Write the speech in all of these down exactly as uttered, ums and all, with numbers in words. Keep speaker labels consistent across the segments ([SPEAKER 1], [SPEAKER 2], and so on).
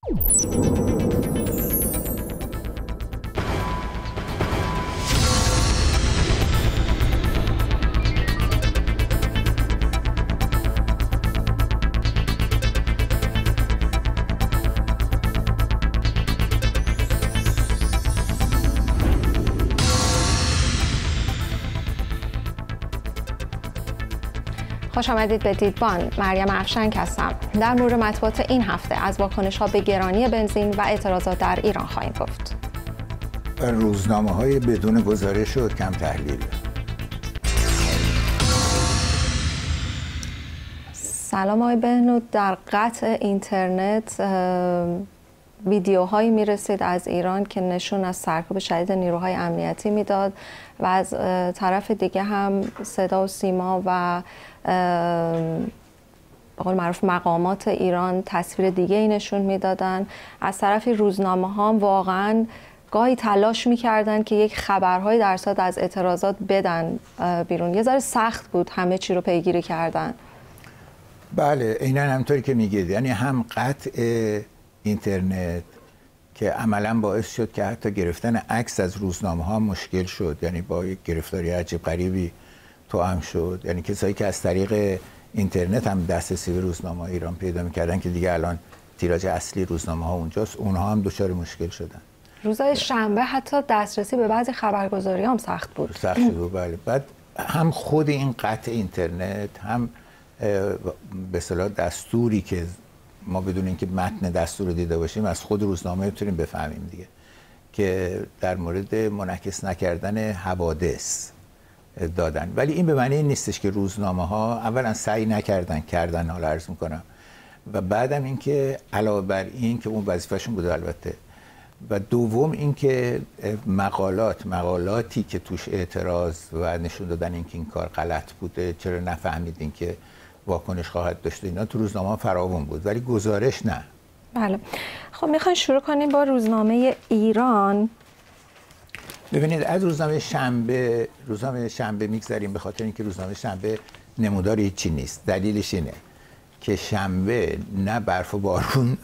[SPEAKER 1] خوش آمدید به دیدبان. مریم افشنگ هستم. در مورد مطبوعات این هفته از واکنش‌ها به گرانی بنزین و اعتراضات در ایران خواهیم گفت.
[SPEAKER 2] روزنامه‌های بدون گزارش و کم تحلیل.
[SPEAKER 1] سلام آقای بهنود. در قطع اینترنت ویدیوهایی میرسید از ایران که نشون از سرکوب شدید نیروهای امنیتی میداد و از طرف دیگه هم صدا و سیما و به قول معروف مقامات ایران تصویر دیگه ای نشون میدادن. از طرفی روزنامه ها واقعا گاهی تلاش میکردن که یک خبرهای درصد از اعتراضات بدن بیرون. یه ذره سخت بود همه چی رو پیگیری کردن.
[SPEAKER 2] بله، عیناً همونطوری که میگید، یعنی هم قطع اینترنت که عملاً باعث شد که حتی گرفتن عکس از روزنامه ها مشکل شد، یعنی با یک گرفتاری عجیب غریبی توأم شد. یعنی کسایی که از طریق اینترنت هم دسترسی به روزنامه ایران پیدا می‌کردن که دیگه الان تیراژ اصلی روزنامه ها اونجاست، اونها هم دچار مشکل شدن.
[SPEAKER 1] روزهای شنبه حتی دسترسی به بعضی خبرگزاری هم سخت بود.
[SPEAKER 2] سخت بود، بله. بعد هم خود این قطع اینترنت، هم به اصطلاح دستوری که ما بدون اینکه متن دستور رو دیده باشیم از خود روزنامه میتونیم بفهمیم دیگه، که در مورد منعکس نکردن حوادث دادن. ولی این به معنی این نیستش که روزنامه ها اولا سعی نکردن کردن، حالا عرض میکنم، و بعدم این که علاوه بر این که اون وظیفه‌شون بوده البته، و دوم این که مقالات مقالاتی که توش اعتراض و نشون دادن این که این کار غلط بوده، چرا نفهمیدین که واکنش خواهد داشت، اینا تو روزنامه فراوان بود، ولی گزارش نه.
[SPEAKER 1] بله. خب میخواین شروع کنیم با روزنامه ایران.
[SPEAKER 2] ببینید، از روزنامه شنبه روزنامه شنبه میگذریم به خاطر اینکه روزنامه شنبه نمودار هیچی نیست. دلیلش اینه که شنبه نه برف و بارون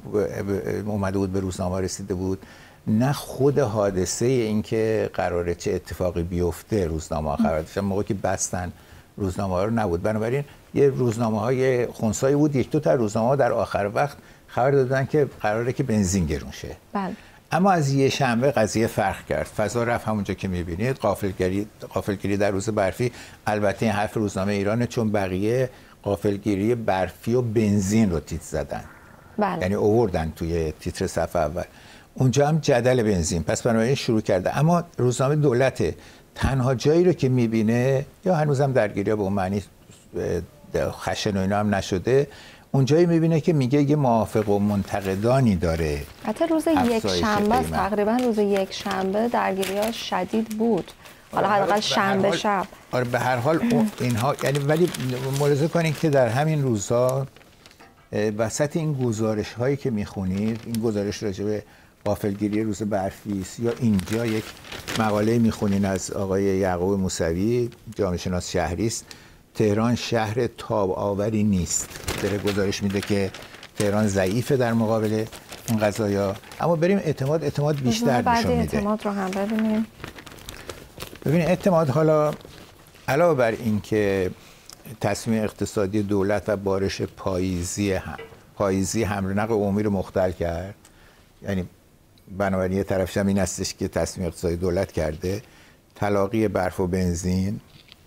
[SPEAKER 2] اومده بود به روزنامه رسیده بود، نه خود حادثه این که قراره چه اتفاقی بیفته روزنامه ها خبر داشتن. موقعی که بستن روزنامه ها رو نبود، بنابراین یه روزنامه های خنثایی بود. یک دو تا روزنامه ها در آخر وقت خبر دادن که قراره که بنزین گرون شه.
[SPEAKER 1] بله.
[SPEAKER 2] اما از یه شنبه قضیه فرق کرد. فضا رفت همونجا که می‌بینید، غافلگیری غافلگیری در روز برفی. البته این حرف روزنامه ایرانه، چون بقیه غافلگیری برفی و بنزین رو تیتر زدن.
[SPEAKER 1] بله.
[SPEAKER 2] یعنی آوردن توی تیتر صفحه اول. اونجا هم جدل بنزین، پس بنابراین شروع کرده. اما روزنامه دولت تنها جایی رو که می‌بینه، یا هنوزم درگیری‌ها به اون معنی خشن و اینا هم نشده، اونجایی میبینه که میگه یه موافق و منتقدانی داره.
[SPEAKER 1] حتی روز یک شنبه، تقریبا روز یک شنبه درگیری‌ها شدید بود. حالا حداقل شنبه شب.
[SPEAKER 2] آره، به هر حال اینها، یعنی ولی ملاحظه کنید که در همین روزها وسط این گزارش هایی که میخونید، این گزارش راجع به غافلگیری روز برفی است، یا اینجا یک مقاله میخونین از آقای یعقوب موسوی، جامعه شناس شهری است، تهران شهر تاب آوری نیست. داره گزارش میده که تهران ضعیفه در مقابل این قضایا. اما بریم اعتماد اعتماد بیشتر نشون میده.
[SPEAKER 1] اعتماد رو هم ببینیم.
[SPEAKER 2] ببینید اعتماد، حالا علاوه بر این که تصمیم اقتصادی دولت و بارش پاییزی هم پاییزی حمل و نقل عمومی رو مختل کرد، یعنی بنابراین یه طرفش هم این هستش که تصمیم اقتصادی دولت کرده، تلاقی برف و بنزین.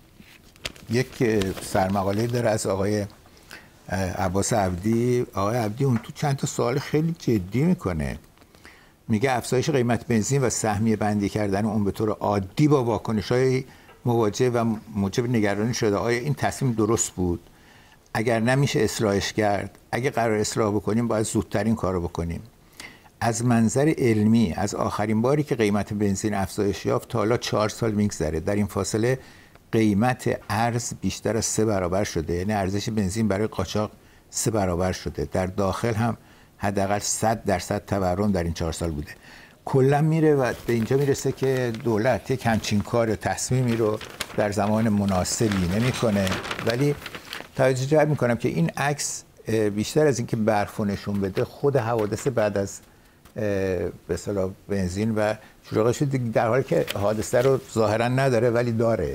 [SPEAKER 2] یک سرمقاله داره از آقای عباس عبدی. آقای عبدی اون تو چند تا سوال خیلی جدی میکنه. میگه افزایش قیمت بنزین و سهمیه بندی کردن اون به طور عادی با واکنش‌های مواجه و موجب نگرانی شده. آیا این تصمیم درست بود؟ اگر نمیشه اصلاحش کرد، اگه قرار اصلاح بکنیم باید زودترین کارو بکنیم. از منظر علمی از آخرین باری که قیمت بنزین افزایش یافت تا حالا چهار سال میگذره. در این فاصله قیمت ارز بیشتر از سه برابر شده، یعنی ارزش بنزین برای قاچاق سه برابر شده. در داخل هم حداقل صد درصد تورم در این چهار سال بوده. کلا میره و به اینجا میرسه که دولت یک همچین کار تصمیمی رو در زمان مناسبی نمیکنه. ولی توجه جلب میکنم که این عکس بیشتر از اینکه برف نشون بده خود حوادث بعد از به اصطلاح بنزین و شروعش در حالی که حادثه رو ظاهرا نداره ولی داره.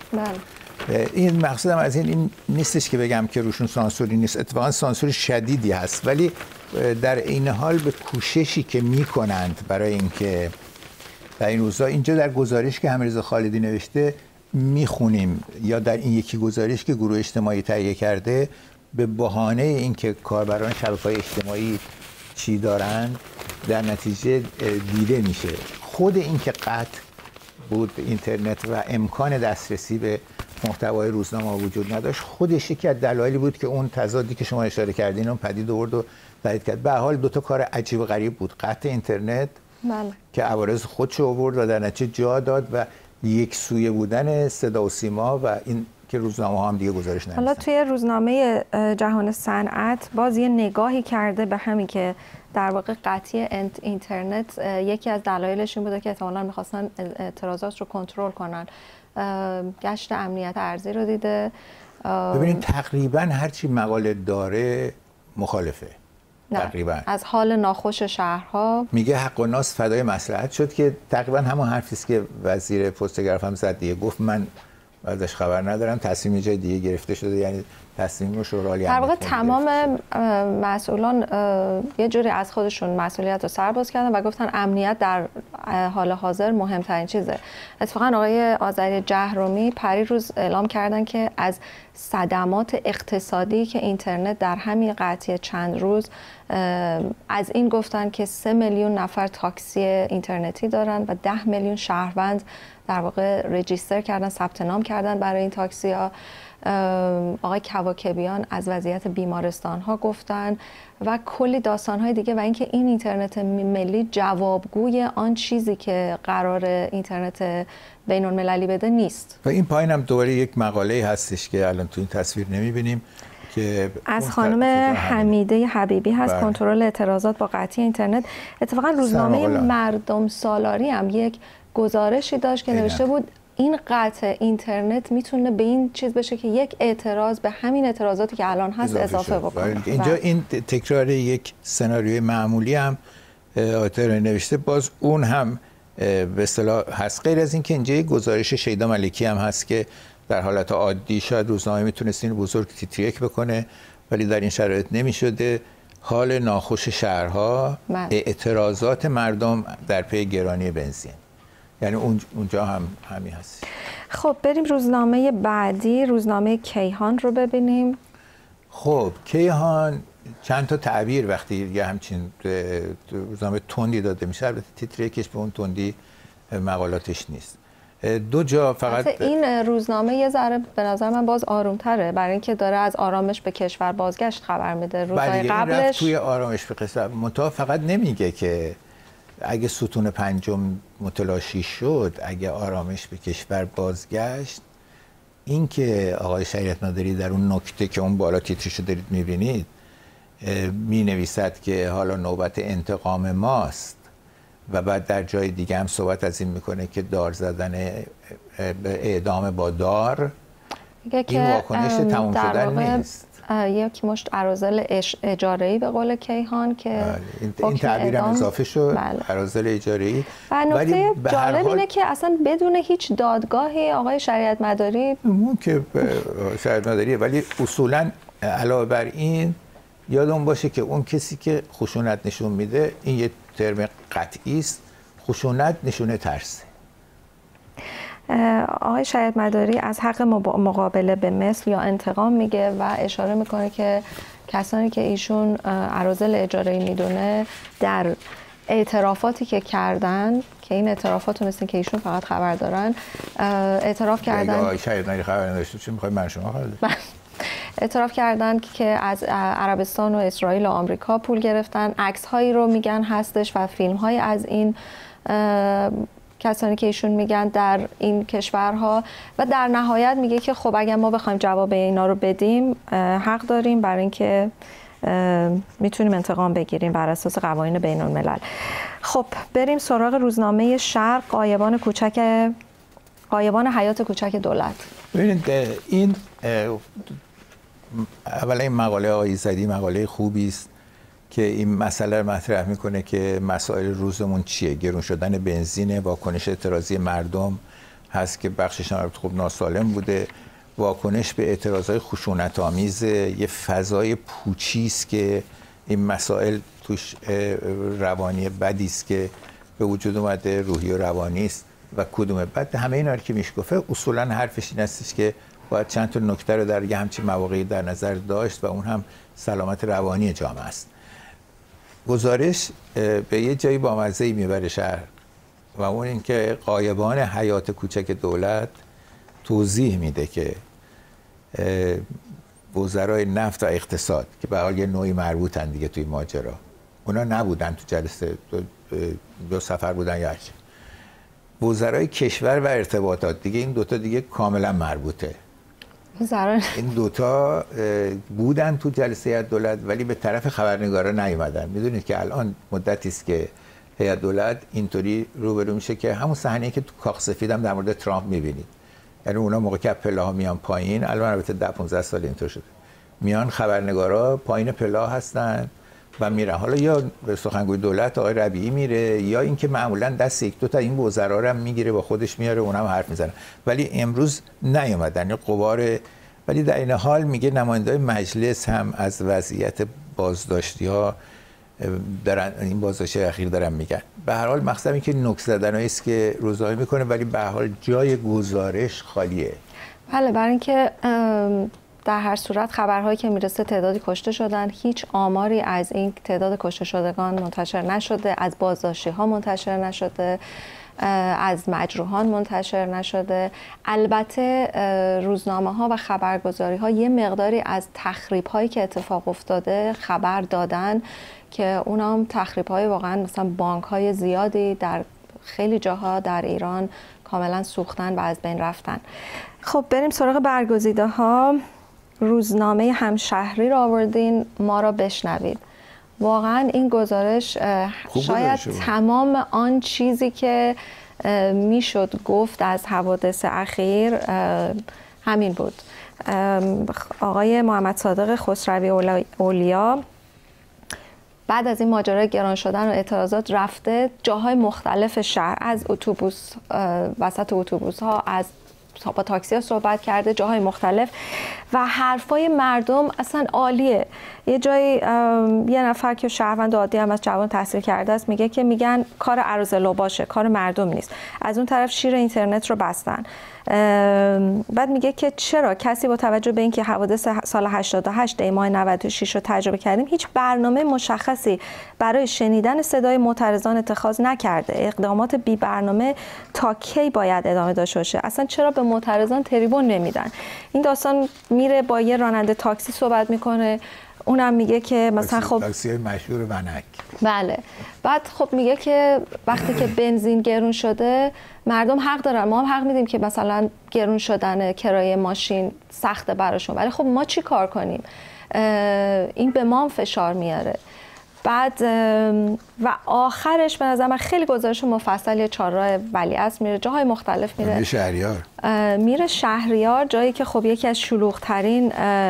[SPEAKER 1] بله.
[SPEAKER 2] این مقصودم از این, این نیستش که بگم که روشون سانسوری نیست، اتفاقا سانسور شدیدی هست، ولی در این حال به کوششی که میکنند برای اینکه در این روزا، اینجا در گزارش که امیررضا خالدی نوشته میخونیم یا در این یکی گزارش که گروه اجتماعی تهیه کرده، به بهانه اینکه کاربران شبکه‌های اجتماعی چی دارن در نتیجه دیده میشه. خود این که قطع بود اینترنت و امکان دسترسی به محتوای روزنامه وجود نداشت، خودش یکی از دلایلی بود که اون تضادی که شما اشاره کردین اون پدید آورد و تایید کرد. به هر حال دو تا کار عجیب و غریب بود، قطع اینترنت
[SPEAKER 1] بله.
[SPEAKER 2] که عوارض خودش آورد و در نتیجه جا داد و یک سویه بودن صدا و سیما و این که روزنامه ها هم دیگه گزارش نمی‌دن.
[SPEAKER 1] حالا توی روزنامه جهان صنعت باز یه نگاهی کرده به همین که در واقع قطعی اینترنت یکی از دلایلش این بوده که احتمالاً می‌خواستن اعتراضات رو کنترل کنن. گشت امنیت ارضی رو دیده.
[SPEAKER 2] ببینید تقریباً هر چی مقاله داره مخالفه. تقریباً
[SPEAKER 1] از حال ناخوش شهرها
[SPEAKER 2] میگه حق و ناس فدای مصلحت شد که تقریباً همون حرفی است که وزیر پست تلگراف هم زد دیگه، گفت من ازش خبر ندارم، تصمیم جای دیگه گرفته شده، یعنی تصمیم شورای عالی
[SPEAKER 1] در واقع تمام مسئولان یه جوری از خودشون مسئولیت رو سرباز کردن و گفتن امنیت در حال حاضر مهمترین چیزه. اتفاقا آقای آذری جهرومی پری روز اعلام کردن که از صدمات اقتصادی که اینترنت در همین قطعی چند روز از این گفتن که سه میلیون نفر تاکسی اینترنتی دارن و ده میلیون شهروند در واقع رجیستر کردن، ثبت نام کردن برای این تاکسی ها. آقای کواکبیان از وضعیت بیمارستان ها گفتن و کلی داستان های دیگه و اینکه این اینترنت ملی جوابگوی آن چیزی که قرار اینترنت بین المللی بده نیست.
[SPEAKER 2] و این پایین هم دوباره یک مقاله هستش که الان تو این تصویر نمیبینیم که
[SPEAKER 1] از خانم حمیده حبیبی هست، بله. کنترل اعتراضات با قطعی اینترنت. اتفاقا روزنامه مردم سالاری هم یک گزارشی داشت که نوشته بود این قطع اینترنت میتونه به این چیز بشه که یک اعتراض به همین اعتراضاتی که الان هست اضافه, اضافه بکنه.
[SPEAKER 2] اینجا این تکرار یک سناریوی معمولی هم آتر نوشته، باز اون هم به اصطلاح هست. غیر از این که اینجا یک گزارش شیدا ملکی هم هست که در حالت عادی شاید روزنامه میتونست این بزرگ تیتریک بکنه ولی در این شرایط نمیشده. حال ناخوش شهرها، اعتراضات مردم در پی گرانی بنزین، یعنی اونجا هم همین هست.
[SPEAKER 1] خب بریم روزنامه بعدی، روزنامه کیهان رو ببینیم.
[SPEAKER 2] خب کیهان چند تا تعبیر وقتی یه همچین روزنامه تندی داده میشه، البته تیتریکش به اون تندی مقالاتش نیست. دو جا فقط
[SPEAKER 1] این روزنامه یه ذره به نظر من باز آرومتره برای اینکه داره از آرامش به کشور بازگشت خبر میده. روزهای قبلش
[SPEAKER 2] توی آرامش به کشور منتها فقط نمیگه که اگه ستون پنجم متلاشی شد، اگه آرامش به کشور بازگشت، این که آقای شریعت مداری در اون نکته که اون بالا تیترشو دارید میبینید می نویسد که حالا نوبت انتقام ماست و بعد در جای دیگه هم صحبت از این میکنه که دار زدن اعدام با دار این واکنش تموم شدن نیست.
[SPEAKER 1] یک مشت اراذل اجاره‌ای به قول کیهان که
[SPEAKER 2] این, این تعبیر هم اضافه شد، اراذل اجاره‌ای.
[SPEAKER 1] و نکته جالب اینه که اصلا بدون هیچ دادگاهی آقای شریعت مداری
[SPEAKER 2] اون که شریعت مداریه، ولی اصولا علاوه بر این یادمون باشه که اون کسی که خشونت نشون میده، این یه ترم قطعی است، خشونت نشونه ترسه.
[SPEAKER 1] آقای شریعت مداری از حق مقابله به مثل یا انتقام میگه و اشاره میکنه که کسانی که ایشون اراذل اجاره‌ای میدونه در اعترافاتی که کردن، که این اعترافات رو مثل که ایشون فقط خبر دارن، اعتراف کردن
[SPEAKER 2] آقای شریعت مداری خبر نداشته چی میخوای من شما خبر
[SPEAKER 1] اعتراف کردن که از عربستان و اسرائیل و آمریکا پول گرفتن. عکس هایی رو میگن هستش و فیلم های از این کسانی که ایشون میگن در این کشورها و در نهایت میگه که خب اگر ما بخوایم جواب اینا رو بدیم حق داریم برای اینکه میتونیم انتقام بگیریم بر اساس قوانین بین الملل. خب بریم سراغ روزنامه شرق، غایبان کوچک غایبان حیات کوچک دولت.
[SPEAKER 2] ببینید این اولا این مقاله آقای ایزدی مقاله خوبی است که این مسئله رو مطرح میکنه که مسائل روزمون چیه. گرون شدن بنزین، واکنش اعتراضی مردم هست که بخشش هم خوب ناسالم بوده، واکنش به اعتراضهای خشونت‌آمیز، یه فضای پوچی است که این مسائل توش روانی بدی است که به وجود اومده، روحی و روانی است و کدومه. بعد همه اینا رو که میشه گفت اصولا حرفش این هستش که باید چند تا نکته رو در یه همچین مواقعی در نظر داشت و اون هم سلامت روانی جامعه است. گزارش به یه جایی بامزه‌ای میبره شهر و اون این که غایبان حیات کوچک دولت توضیح میده که وزرای نفت و اقتصاد که به حال یه نوعی مربوطن دیگه توی ماجرا، اونا نبودن تو جلسه، دو, دو سفر بودن یا هرچی. وزرای کشور و ارتباطات دیگه، این دوتا دیگه کاملا مربوطه.
[SPEAKER 1] وزرای
[SPEAKER 2] این دوتا بودن تو جلسه هیئت دولت ولی به طرف خبرنگارا نیومدن. میدونید که الان مدتی است که هیئت دولت اینطوری روبرو میشه که همون صحنه‌ای که تو کاخ سفید هم در مورد ترامپ میبینید، یعنی اونا موقع که پله‌ها میان پایین، الان البته ده پانزده سال اینطور شده، میان خبرنگارا پایین پله‌ها هستن و میرن. حالا یا به سخنگوی دولت آقای ربیعی میره یا اینکه معمولا دست یک دو تا این وزرا رو هم میگیره با خودش میاره، اونها هم حرف میزنن. ولی امروز نیومدن، یعنی غبار. ولی در این حال میگه نماینده‌های مجلس هم از وضعیت بازداشتی‌ها دارن، این بازداشتی اخیر دارن میگن. به هر حال مقصد این که نکته زدنایی است که روزنامه میکنه ولی به هر حال جای گزارش خالیه.
[SPEAKER 1] بله، برای اینکه در هر صورت خبرهایی که میرسه تعدادی کشته شدن، هیچ آماری از این تعداد کشته شدگان منتشر نشده، از بازداشتی ها منتشر نشده، از مجروحان منتشر نشده. البته روزنامه ها و خبرگزاری ها یه مقداری از تخریب هایی که اتفاق افتاده خبر دادن که اونام تخریب های واقعا مثلا بانک های زیادی در خیلی جاها در ایران کاملا سوختن و از بین رفتن. خب بریم سراغ برگزیده ها. روزنامه همشهری رو آوردین، ما را بشنوید. واقعا این گزارش شاید تمام آن چیزی که میشد گفت از حوادث اخیر همین بود. آقای محمد صادق خسروی اولیا بعد از این ماجرای گران شدن و اعتراضات رفته جاهای مختلف شهر، از اتوبوس، وسط اتوبوس ها، از با تاکسی ها صحبت کرده، جاهای مختلف، و حرفای مردم اصلا عالیه. یه جایی یه نفر که شهروند عادی هم از جوان تحصیل کرده است میگه که میگن کار ارزلو باشه، کار مردم نیست. از اون طرف شیر اینترنت رو بستن. بعد میگه که چرا کسی با توجه به اینکه حوادث سال هشتاد و هشت دی ماه نود و شش رو تجربه کردیم هیچ برنامه مشخصی برای شنیدن صدای معترضان اتخاذ نکرده؟ اقدامات بی برنامه تا کی باید ادامه داشته باشه؟ اصلا چرا به معترضان تریبون نمیدن؟ این داستان میره با یه راننده تاکسی صحبت میکنه، اونم میگه که مثلا خب
[SPEAKER 2] تاکسی مشهور ونک.
[SPEAKER 1] بله. بعد خب میگه که وقتی که بنزین گرون شده مردم حق دارن، ما هم حق میدیم که مثلا گرون شدن کرایه ماشین سخته براشون، ولی خب ما چی کار کنیم؟ این به ما فشار میاره. بعد و آخرش به نظر من خیلی گزارش مفصلی چهارراه ولیعصر میره، جاهای مختلف میره.
[SPEAKER 2] میره شهریار.
[SPEAKER 1] میره شهریار، جایی که خب یکی از شلوغ‌ترین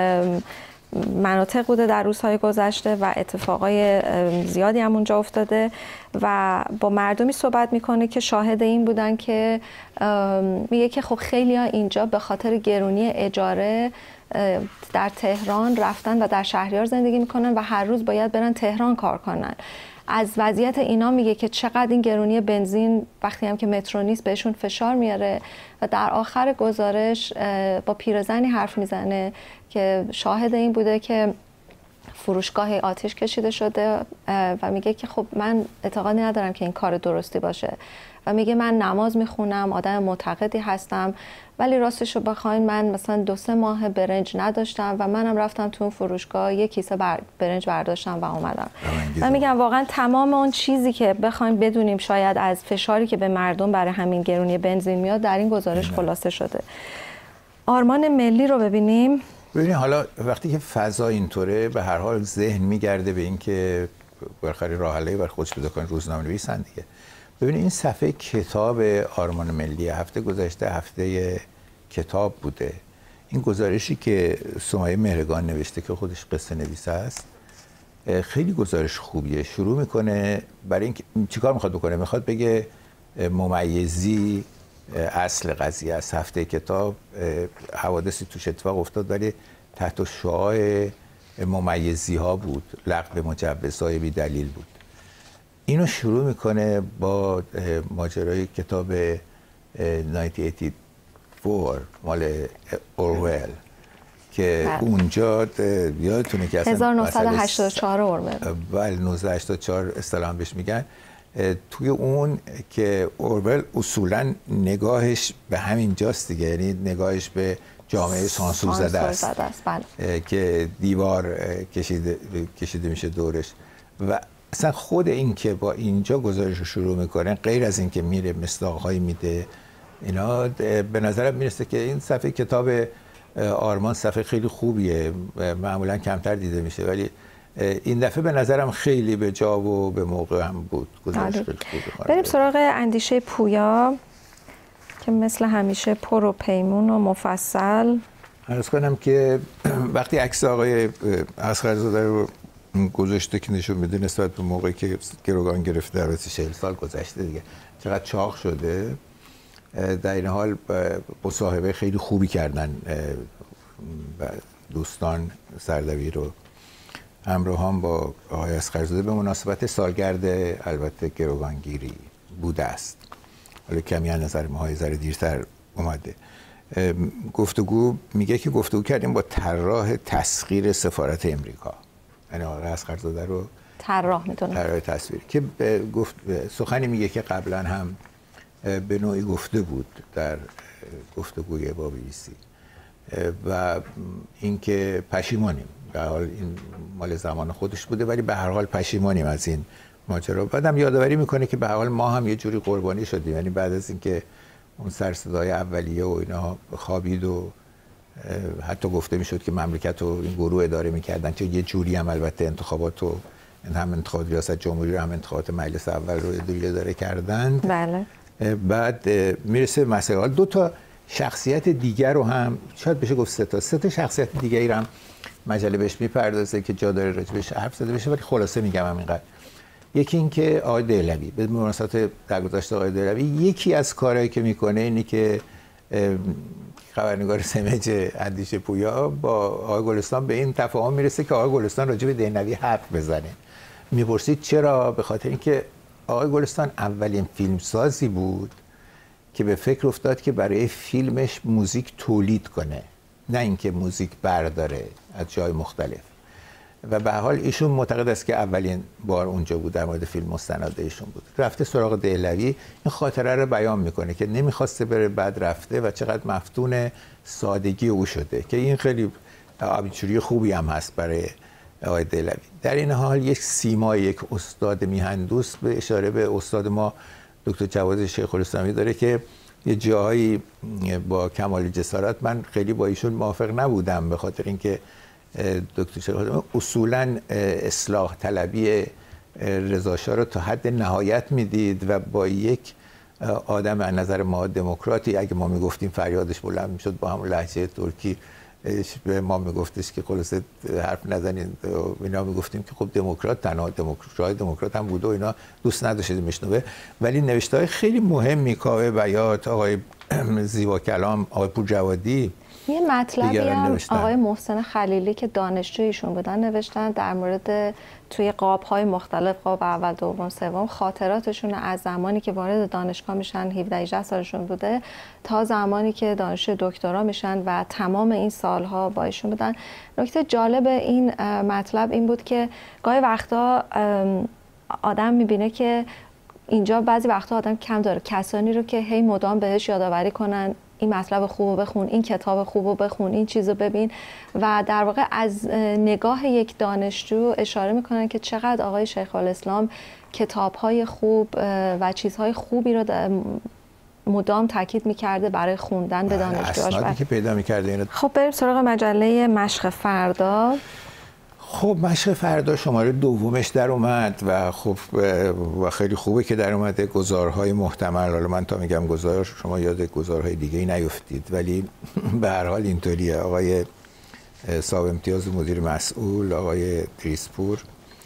[SPEAKER 1] مناطق بوده در روزهای گذشته و اتفاقای زیادی هم اونجا افتاده و با مردمی صحبت میکنه که شاهد این بودن که میگه که خب خیلی ها اینجا به خاطر گرونی اجاره در تهران رفتن و در شهریار زندگی میکنن و هر روز باید برن تهران کار کنن. از وضعیت اینا میگه که چقدر این گرونی بنزین وقتی هم که مترو نیست بهشون فشار میاره و در آخر گزارش با پیرزنی حرف میزنه که شاهد این بوده که فروشگاه آتش کشیده شده و میگه که خب من اعتقادی ندارم که این کار درستی باشه و میگه من نماز میخونم، آدم معتقدی هستم، ولی راستش رو بخواین من مثلا دو سه ماه برنج نداشتم و منم رفتم تو اون فروشگاه یک کیسه بر... برنج برداشتم و اومدم. من میگم واقعا تمام اون چیزی که بخوایم بدونیم شاید از فشاری که به مردم برای همین گرونی بنزین میاد در این گزارش خلاصه شده. آرمان ملی رو ببینیم.
[SPEAKER 2] ببینید حالا وقتی که فضا اینطوره به هر حال ذهن میگرده به این که بالاخره راه حلی برای خودش پیدا کنن، روزنامه‌نویسن دیگه. ببینید این صفحه کتاب آرمان ملی هفته گذشته هفته کتاب بوده. این گزارشی که سمیه مهرگان نوشته که خودش قصه نویس است خیلی گزارش خوبیه. شروع میکنه برای اینکه چیکار میخواد بکنه، میخواد بگه ممیزی اصل قضیه است. هفته کتاب حوادثی توش اتفاق افتاد ولی تحت شعاع ممیزی ها بود، لغو مجوزهای بی دلیل بود. اینو شروع میکنه با ماجرای کتاب هزار و نهصد و هشتاد و چهار مال اورول که اونجا یادتونه که اصلا
[SPEAKER 1] هزار و نهصد و هشتاد و چهار اورول،
[SPEAKER 2] بله نوزده صد و هشتاد و چهار اصطلاحاً بهش میگن. توی اون که اورول اصولاً نگاهش به همین جاست دیگه، یعنی نگاهش به جامعه سانسور زده است بله. که دیوار کشیده کشیده میشه دورش و اصلا خود این که با اینجا گزارش رو شروع میکنه، غیر از این که میره مصداق‌هایی میده اینا، به نظرم میرسه که این صفحه کتاب آرمان صفحه خیلی خوبیه، معمولا کمتر دیده میشه ولی این دفعه به نظرم خیلی به جا و به موقع هم بود. گزارش خیلی خوبه.
[SPEAKER 1] بریم سراغ اندیشه پویا که مثل همیشه پر و پیمون و مفصل.
[SPEAKER 2] عرض کنم که وقتی عکس آقای اصغرزاده رو گذاشته که نشون میده نسبت به موقعی که گروگان گرفته در چهل سال گذشته دیگه چقدر چاق شده، در این حال مصاحبه خیلی خوبی کردن دوستان سردبیر و همراهان با آقای اصغرزاده به مناسبت سالگرد البته گروگانگیری بوده است. حالا کمی از نظر ما های ذره دیرتر اومده. گفتگو میگه که گفتگو کردیم با طراح تسخیر سفارت امریکا، یعنی آقای اصغرزاده رو
[SPEAKER 1] طراح میتونه
[SPEAKER 2] طراح تصویر که گفت سخنی میگه که قبلا هم به نوعی گفته بود در گفتگوی با بی بی سی و اینکه پشیمانیم، به حال این مال زمان خودش بوده ولی به هر حال پشیمانیم از این ماجرا. بعدم یادآوری میکنه که به هر حال ما هم یه جوری قربانی شدیم، یعنی بعد از اینکه اون سر صدای اولیه و اینا خوابید و حتی گفته میشد که مملکت رو این گروه اداره میکردن، چه یه جوری هم البته انتخابات رو هم انتخابات ریاست جمهوری رو هم انتخابات مجلس اول رو دوری اداره کردن.
[SPEAKER 1] بله.
[SPEAKER 2] بعد میرسه مسئله دو تا شخصیت دیگر رو هم شاید بشه گفت سه تا سه تا شخصیت دیگری رو هم مجله بهش میپردازه که جا داره راجبش حرف زده بشه ولی خلاصه میگم همینقدر. یکی این که آقای دهلوی به مناسبت درگذشت آقای دهلوی یکی از کارهایی که میکنه اینی که خبرنگار سمج اندیشه پویا با آقای گلستان به این تفاهم میرسه که آقای گلستان راجع به دهلوی حرف بزنه. میپرسید چرا؟ به خاطر اینکه آقای گلستان اولین فیلمسازی بود که به فکر افتاد که برای فیلمش موزیک تولید کنه، نه اینکه موزیک برداره از جای مختلف. و به هر حال ایشون معتقد است که اولین بار اونجا بود، در مورد فیلم مستند ایشون بود. رفته سراغ دهلوی، این خاطره رو بیان میکنه که نمیخواسته بره بعد رفته و چقدر مفتون سادگی او شده که این خیلی آبیچوری خوبی هم هست برای آقای دهلوی. در این حال یک سیمای یک استاد میهندوست به اشاره به استاد ما دکتر جواد شیخ الاسلامی داره که یه جاهایی با کمال جسارت من خیلی با ایشون موافق نبودم به خاطر اینکه دکتر شیخ اصولاً اصلاح طلبی رضا شاه رو تا حد نهایت میدید و با یک آدم از نظر ما دموکراتی اگه ما میگفتیم فریادش بلند میشد با همون لهجه ترکی به ما میگفتش که خلاصه حرف نزنید، اینا میگفتیم که خب دموکرات تنها دموکرات دموکرات هم بوده و اینا دوست نداشته میشنوه. ولی نوشته‌های خیلی مهمی کاوه بیات، آقای زیبا کلام، آقای پورجوادی،
[SPEAKER 1] یه مطلبی هم آقای محسن خلیلی که دانشجویشون بودن نوشتن در مورد توی قاب‌های مختلف، قاب اول، دوم، سوم، خاطراتشون از زمانی که وارد دانشگاه میشن هفده هجده سالشون بوده تا زمانی که دانشجوی دکترا میشن و تمام این سالها با ایشون بودن. نکته جالب این مطلب این بود که گاهی وقتا آدم میبینه که اینجا بعضی وقتا آدم کم داره کسانی رو که هی مدام بهش یادآوری کنن این مطلب خوبو بخون، این کتاب خوبو بخون، این چیزو ببین و در واقع از نگاه یک دانشجو اشاره میکنن که چقدر آقای شیخ الاسلام کتاب‌های خوب و چیزهای خوبی رو مدام تاکید میکرده برای خوندن به دانشجوهاش.
[SPEAKER 2] اسنادی که پیدا میکرده اینو.
[SPEAKER 1] خب بریم سراغ مجله مشق فردا.
[SPEAKER 2] خب مشق فردا شماره دومش در اومد و خب و خیلی خوبه که در اومده. گزارهای محتمل، حالا من تا میگم گزار شما یاد گزارهای دیگه ای نیفتید، ولی به هر حال اینطوریه. آقای صاحب امتیاز مدیر مسئول آقای دریسپور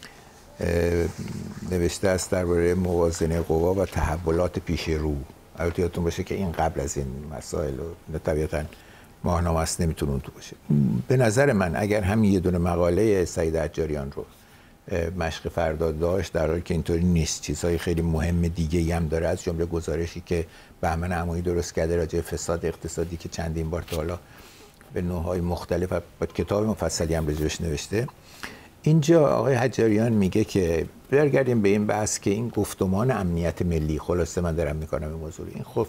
[SPEAKER 2] نوشته است درباره موازنه قوا و تحولات پیش رو. البته یادتون باشه که این قبل از این مسائل و طبیعتاً ماهنامه است، نمیتونه اون تو باشه. به نظر من اگر همین یه دونه مقاله سعید حجاریان رو مشق فردا داشت، در حالی که اینطوری نیست، چیزهای خیلی مهم دیگه هم داره، از جمله گزارشی که بهمن عمویی درست کرده راجع به فساد اقتصادی که چندین بار تا حالا به نوع‌های مختلف با کتاب مفصلی هم راجعش نوشته. اینجا آقای حجاریان میگه که برگردیم به این بحث که این گفتمان امنیت ملی، خلاصه من دارم میکنم این موضوع، این خب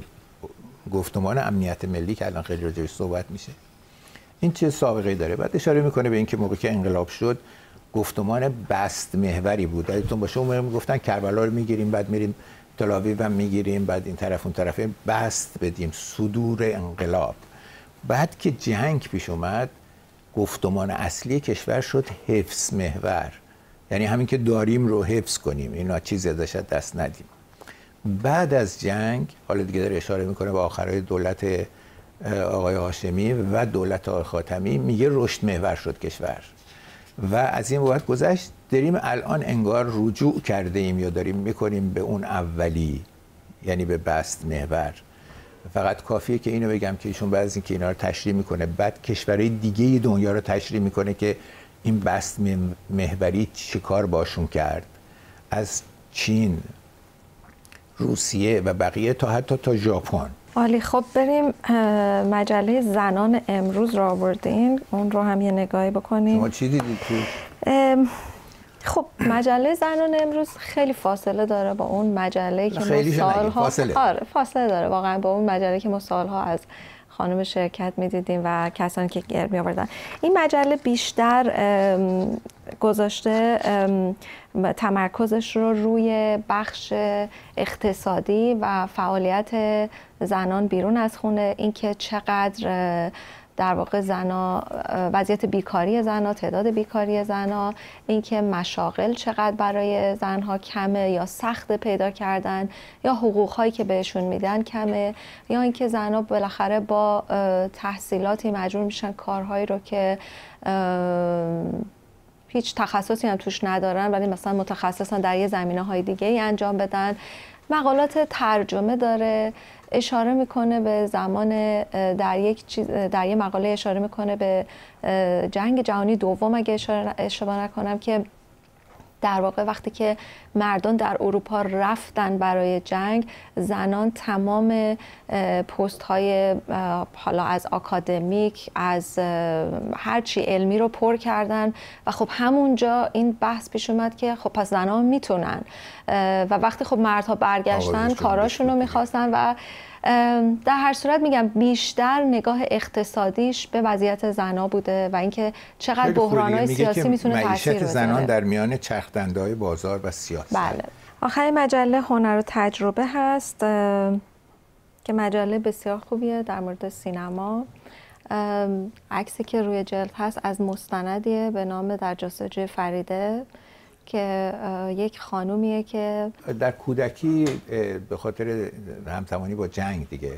[SPEAKER 2] گفتمان امنیت ملی که الان خیلی راجعش صحبت میشه، این چه سابقه‌ای داره؟ بعد اشاره میکنه به اینکه موقعی که انقلاب شد گفتمان بست محوری بود. یادتون باشه اون میگفتن کربلا رو میگیریم، بعد میریم تل آویو هم میگیریم، بعد این طرف اون طرف بست بدیم، صدور انقلاب. بعد که جنگ پیش اومد گفتمان اصلی کشور شد حفظ محور، یعنی همین که داریم رو حفظ کنیم، اینا چیزی ازش دست ندیم. بعد از جنگ حالا دیگه داره اشاره میکنه به آخرای دولت آقای هاشمی و دولت آقای خاتمی، میگه رشد محور شد کشور و از این بابت گذشت. داریم الان انگار رجوع کرده ایم یا داریم میکنیم به اون اولی، یعنی به بست محور. فقط کافیه که اینو بگم که ایشون بعد از اینکه اینا رو تشریح میکنه، بعد کشورهای دیگه دنیا رو تشریح میکنه که این بست محوری چه کار باشون کرد، از چین، روسیه و بقیه تا حتی تا ژاپن.
[SPEAKER 1] عالی. خب بریم مجله زنان امروز رو آوردین، اون رو هم یه نگاهی بکنیم.
[SPEAKER 2] شما چی دیدید تو؟
[SPEAKER 1] خب مجله زنان امروز خیلی فاصله داره با اون مجله که ما سالها
[SPEAKER 2] فاصله.
[SPEAKER 1] آره فاصله داره واقعا با اون مجله که ما سالها از خانم شرکت می‌دیدیم و کسانی که گرد می‌آوردن. این مجله بیشتر گذاشته تمرکزش رو روی بخش اقتصادی و فعالیت زنان بیرون از خونه، اینکه چقدر در واقع زنا، وضعیت بیکاری زنا، تعداد بیکاری زنا، اینکه مشاغل چقدر برای زنها کمه یا سخت پیدا کردن، یا حقوق‌هایی که بهشون میدن کمه، یا اینکه زنا بالاخره با تحصیلاتی مجبور میشن کارهایی رو که هیچ تخصصی هم توش ندارن ولی مثلا متخصصن در یه زمینه‌های دیگه ای انجام بدن. مقالات ترجمه داره، اشاره میکنه به زمان در یک چیز، در یک مقاله اشاره میکنه به جنگ جهانی دوم اگه اشاره نکنم، که در واقع وقتی که مردان در اروپا رفتن برای جنگ، زنان تمام پست های حالا از آکادمیک، از هرچی علمی رو پر کردن و خب همونجا این بحث پیش اومد که خب پس زنان میتونن و وقتی خب مردها برگشتن کاراشون رو میخواستن و در هر صورت میگم بیشتر نگاه اقتصادیش به وضعیت زنا بوده و اینکه چقدر بحران‌های سیاسی میتونه تاثیر بذاره.
[SPEAKER 2] زنان در میان چرخدنده‌های بازار و سیاست.
[SPEAKER 1] بله. آخرین مجله هنر و تجربه هست که مجله بسیار خوبیه در مورد سینما. عکسی که روی جلد هست از مستندیه به نام در جستجوی فریده که یک خانومیه که
[SPEAKER 2] در کودکی به خاطر همزمانی با جنگ دیگه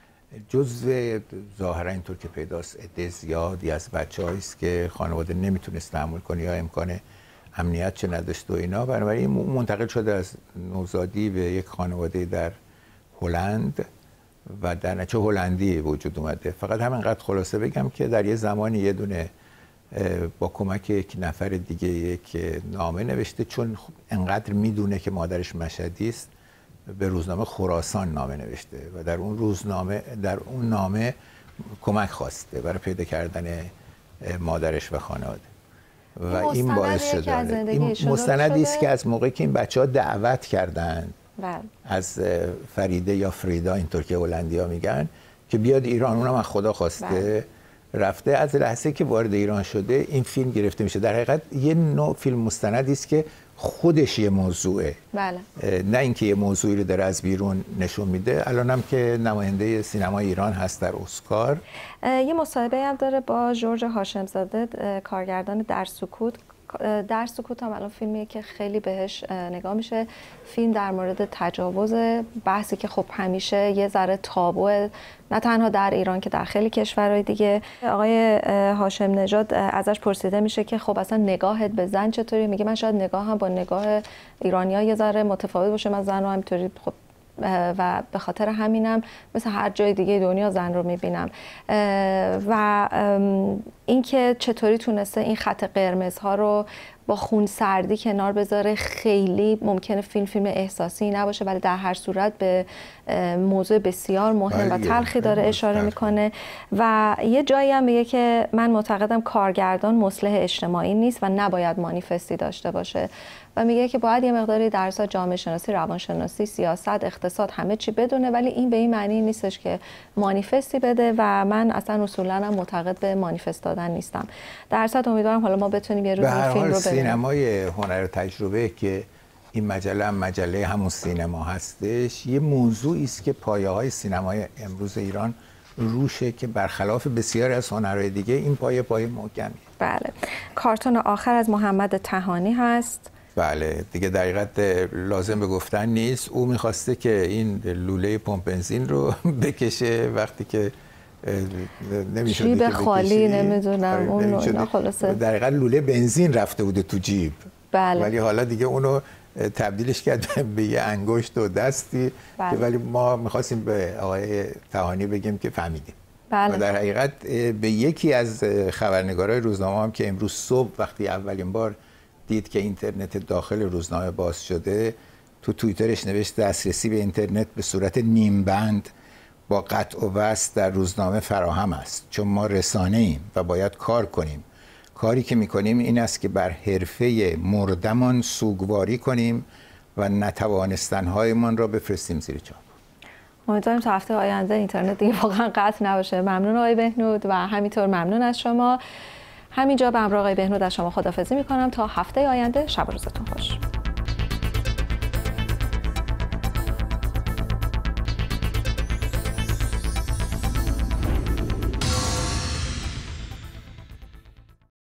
[SPEAKER 2] جزو ظاهرا اینطور که پیداست عده زیادی از بچه‌هایی است که خانواده نمیتونست تحمل کنه یا امکان امنیت چه نداشت و اینا، بنابراین منتقل شده از نوزادی به یک خانواده در هلند و در نتیجه هلندی وجود اومده. فقط همینقدر خلاصه بگم که در یه زمانی یه دونه با کمک یک نفر دیگه یک نامه نوشته، چون انقدر میدونه که مادرش مشهدی است، به روزنامه خراسان نامه نوشته و در اون روزنامه در اون نامه کمک خواسته برای پیدا کردن مادرش و خانواده و این باعث شده. این مستندی است که از موقعی که این بچه‌ها دعوت کردن بله. از فریده یا فریدا اینطور که هلندی‌ها میگن که بیاد ایران، اونم از خدا خواسته بله. رفته. از لحظه که وارد ایران شده این فیلم گرفته میشه. در حقیقت یه نوع فیلم مستندی است که خودش یه موضوعه.
[SPEAKER 1] بله.
[SPEAKER 2] نه اینکه یه موضوعی رو داره از بیرون نشون میده. الانم که نماینده سینمای ایران هست در اسکار.
[SPEAKER 1] یه مصاحبه هم داره با جورج هاشمزاده، کارگردان در سکوت. در سکوت هم الان فیلمیه که خیلی بهش نگاه میشه. فیلم در مورد تجاوز، بحثی که خب همیشه یه ذره تابوه، نه تنها در ایران که در خیلی کشورهای دیگه. آقای هاشم نژاد ازش پرسیده میشه که خب اصلا نگاهت به زن چطوری؟ میگه من شاید نگاهم با نگاه ایرانی‌ها یه ذره متفاوت باشه، من زن رو همینطوری خب و به خاطر همینم مثل هر جای دیگه دنیا زن رو میبینم. و اینکه چطوری تونسته این خط قرمزها رو با خونسردی کنار بذاره، خیلی ممکنه فیلم فیلم احساسی نباشه ولی در هر صورت به موضوع بسیار مهم و تلخی داره اشاره میکنه. و یه جایی هم میگه که من معتقدم کارگردان مصلح اجتماعی نیست و نباید مانیفستی داشته باشه و میگه که باید یه مقداری درس جامعه شناسی، روانشناسی، سیاست، اقتصاد همه چی بدونه، ولی این به این معنی نیستش که مانیفستی بده و من اصلا اصولا هم معتقد به مانیفست دادن نیستم. در اصل امیدوارم حالا ما بتونیم یه روز این فیلم رو ببینیم.
[SPEAKER 2] سینمای هنر و تجربه که این مجله هم مجله همون سینما هستش، یه موضوعی است که پایه‌های سینمای امروز ایران روشه که برخلاف بسیاری از هنرهای دیگه این پایه پایه محکمی.
[SPEAKER 1] بله. کارتون آخر از محمد طحانی هست.
[SPEAKER 2] بله دیگه دقیقاً لازم به گفتن نیست. او میخواسته که این لوله پمپ بنزین رو بکشه وقتی که نمیشه
[SPEAKER 1] جیب خالی نمیدونم اون اینا خلاصه
[SPEAKER 2] دقیقاً لوله بنزین رفته بوده تو جیب.
[SPEAKER 1] بله.
[SPEAKER 2] ولی حالا دیگه اونو تبدیلش کرد به یه انگشت و دستی. بله. ولی ما میخواستیم به آقای طحانی بگیم که فهمیدیم.
[SPEAKER 1] بله.
[SPEAKER 2] و در حقیقت به یکی از خبرنگارای روزنامه هم که امروز صبح وقتی اولین بار دید که اینترنت داخل روزنامه باز شده، تو توییترش نوشت دسترسی به اینترنت به صورت نیم بند با قطع و وصل در روزنامه فراهم است، چون ما رسانه ایم و باید کار کنیم. کاری که میکنیم این است که بر حرفه مردمان سوگواری کنیم و نتوانستن‌هایمان را بفرستیم زیر چاپ.
[SPEAKER 1] امیدواریم تا هفته آینده اینترنت دیگه واقعا قطع نباشه. ممنون آقای بهنود و همینطور ممنون از شما. همینجا به همراه آقای بهنود از شما خداحافظی میکنم تا هفته آینده. شب و روزتون خوش.